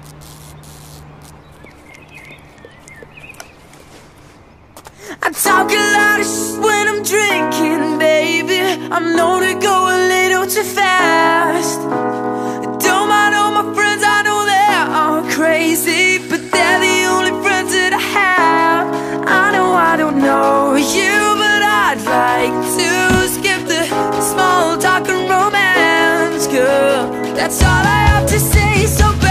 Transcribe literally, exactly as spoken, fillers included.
I talk a lot of shit when I'm drinking, baby. I'm known to go a little too fast. Don't mind all my friends, I know they are crazy, but they're the only friends that I have. I know I don't know you, but I'd like to skip the small talk and romance, girl. That's all I have to say, so